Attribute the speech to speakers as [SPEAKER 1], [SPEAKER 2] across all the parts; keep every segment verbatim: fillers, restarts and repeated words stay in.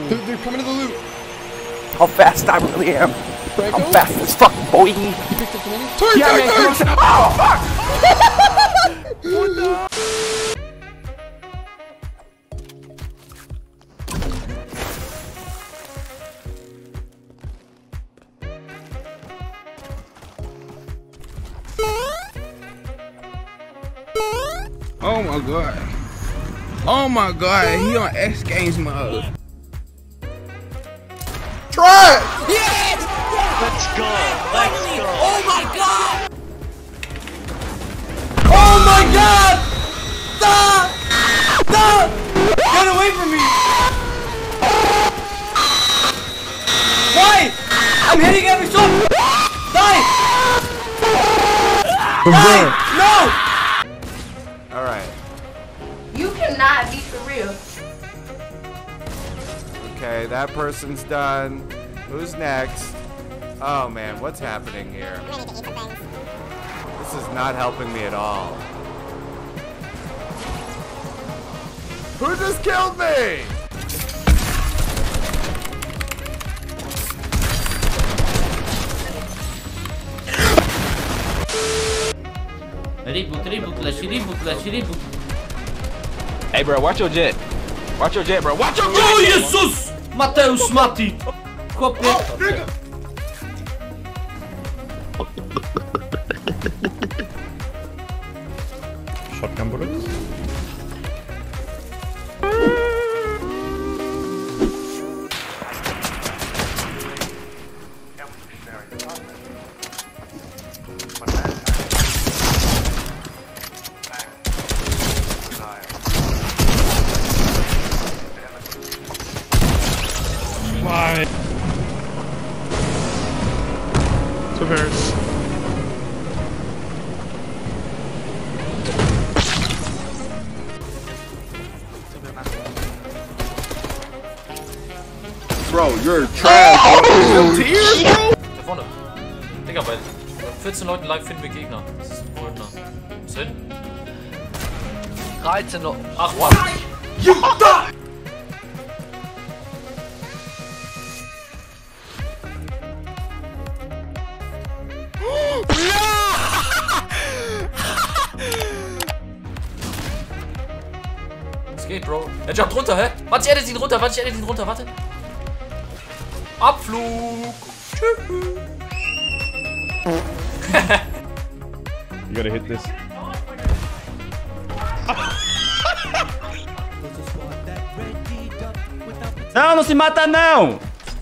[SPEAKER 1] They're, they're coming to the loot.
[SPEAKER 2] How fast I really am.
[SPEAKER 1] Franco?
[SPEAKER 2] I'm fast as fuck, boy.
[SPEAKER 1] You picked up the mini? Turn,
[SPEAKER 2] Yeah,
[SPEAKER 1] turn,
[SPEAKER 2] man,
[SPEAKER 1] turn.
[SPEAKER 2] come on. Oh, fuck!
[SPEAKER 1] What the?
[SPEAKER 3] Oh my god. Oh my god, he on X Games mode.
[SPEAKER 1] Try it!
[SPEAKER 4] Yes! Let's go! Let's go!
[SPEAKER 5] Oh my god!
[SPEAKER 1] Oh my god! Stop! Stop! Get away from me! Why? I'm hitting every shot! Die! Die! No!
[SPEAKER 2] Alright.
[SPEAKER 5] You cannot be for real.
[SPEAKER 2] Okay, that person's done. Who's next? Oh man, what's happening here? This is not helping me at all. Who just killed me?
[SPEAKER 6] Reboot, reboot, flash, reboot, flash, reboot.
[SPEAKER 7] Hey bro, watch your jet. Watch your jet, bro. Watch your jet!
[SPEAKER 6] O Jezus! Mateusz Mati! Chłopie!
[SPEAKER 1] Shotgun bullets? Why? Two bears.
[SPEAKER 3] Bro, you're trash, bro. Tears, bro?
[SPEAKER 6] Da vorne. Digga, bei vierzehn Leuten live finden wir Gegner. Das ist ein Wunder. Sinn? dreizehn noch. Ach, Mann. Es geht, Bro. Er jumpt runter, hä? Warte, ich edit ihn runter, warte, ich edit ihn runter, warte. Abflug.
[SPEAKER 1] You gotta hit this.
[SPEAKER 8] Não, não se mata não!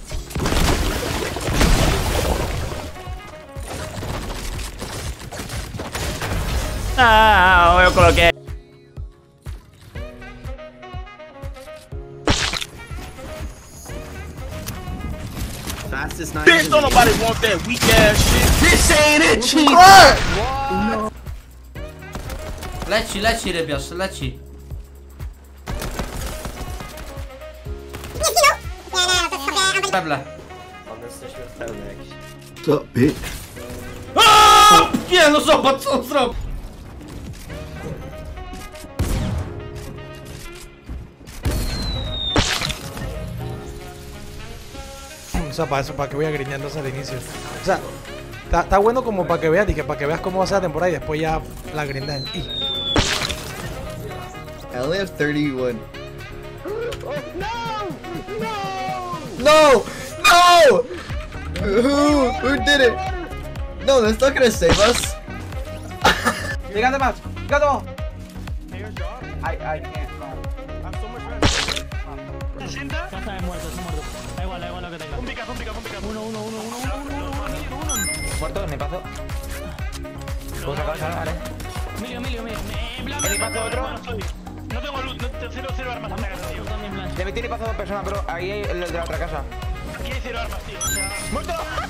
[SPEAKER 8] Não, eu coloquei.
[SPEAKER 4] Fastest nine.
[SPEAKER 7] Bitch, don't nobody want that weak ass shit.
[SPEAKER 4] This ain't it, chief!
[SPEAKER 6] Leci, leci, rybiarz, leci. Meble.
[SPEAKER 4] What's up, bitch?
[SPEAKER 6] Aaaa! Nie, no zobacz, co on zrobił.
[SPEAKER 9] O sea, para eso, para que voy agriñándose al inicio. O sea, está, está bueno como para que veas, y que para que veas cómo va a ser la temporada y después ya la grindan. Y...
[SPEAKER 4] I only have thirty-one. No! No! Who? Who did it? No, that's not gonna save us.
[SPEAKER 8] You got the match. You got the ball. I, I can't.
[SPEAKER 7] I'm so much faster.
[SPEAKER 10] Casa de muertos, está muerto. Da igual, da igual lo que tenga.
[SPEAKER 7] Un pica, un pica, un pica.
[SPEAKER 10] Uno, uno, uno, uno, uno, uno, uno, uno, uno.
[SPEAKER 8] Muerto, me paso. Puedo sacar, ¿sabes? Vale.
[SPEAKER 10] Emilio, Emilio, Emilio. Eh, bla, bla,
[SPEAKER 8] ¿El
[SPEAKER 10] bla,
[SPEAKER 8] paso
[SPEAKER 10] bla,
[SPEAKER 8] otro?
[SPEAKER 10] bla, soy.
[SPEAKER 7] No tengo luz, no, te- cero, cero armas en la casa, tío.
[SPEAKER 10] Yo también, Blanche.
[SPEAKER 8] Le metí y paso a dos personas, pero ahí hay el de la otra casa.
[SPEAKER 7] Aquí hay cero armas, tío. O sea,
[SPEAKER 8] ¡Muerto!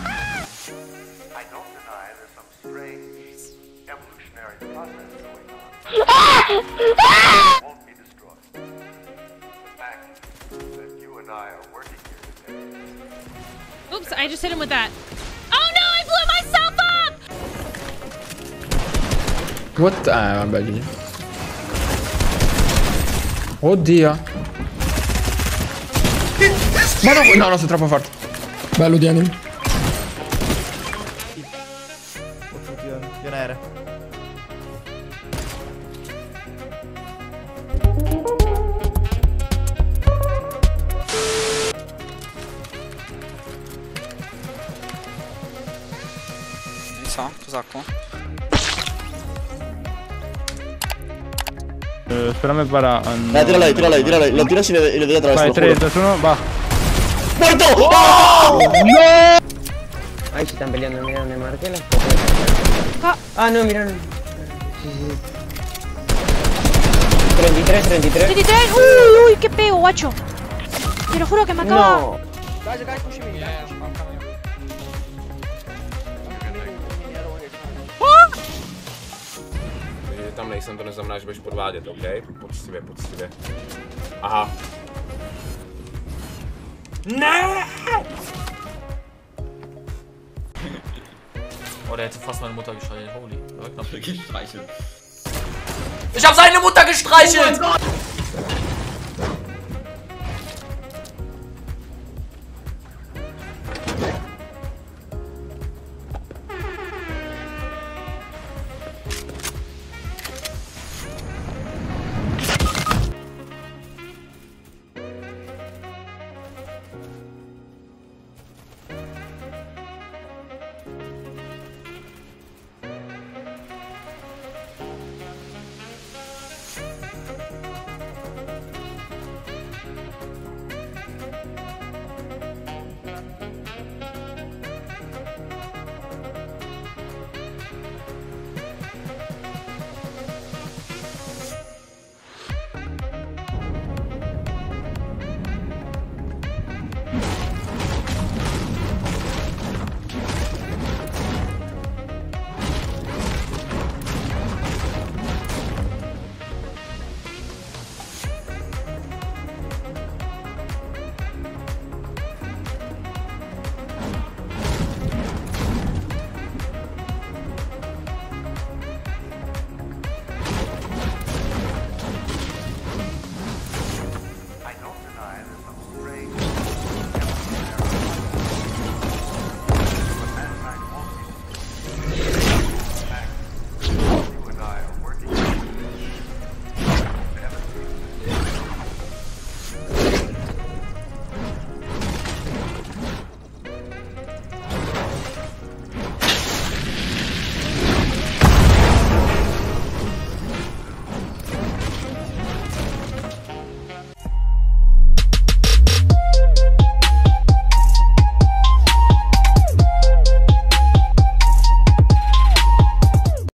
[SPEAKER 11] I don't deny there's some strange evolutionary process going on. It won't be destroyed. The fact that you and I are working here today.
[SPEAKER 12] Oops, I just hit him with that. Oh no, I blew myself up!
[SPEAKER 13] What? Ah, vabbè. Oddio. Ma no, no, no, sei troppo forte. Bello di anime.
[SPEAKER 1] Pionere.
[SPEAKER 14] Non so, cos'acqua?
[SPEAKER 10] Eh, Sperame para.
[SPEAKER 4] Dai, tira lei, tira lei, tira lei. Lo tira si vede, lo vede attraverso.
[SPEAKER 10] Vai, tre, due, uno, va.
[SPEAKER 4] ¡Muerto! ¡Oh!
[SPEAKER 10] ¡No!
[SPEAKER 8] Ahí se están peleando, miran de Marquela. Ah, no, miran. Sí, sí. treinta y tres, treinta y tres.
[SPEAKER 12] treinta y tres. Uy, uy, qué pego, guacho. Te lo juro que me acaba.
[SPEAKER 8] No.
[SPEAKER 7] Tam nejsem, to neznamená, že budeš podvádět, OK? Poctivě, poctivě. Aha.
[SPEAKER 6] Ne! Oh, der hätte fast meine Mutter gestreichelt. Holy. Gestreichelt. Ich hab seine Mutter gestreichelt! Oh mein Gott!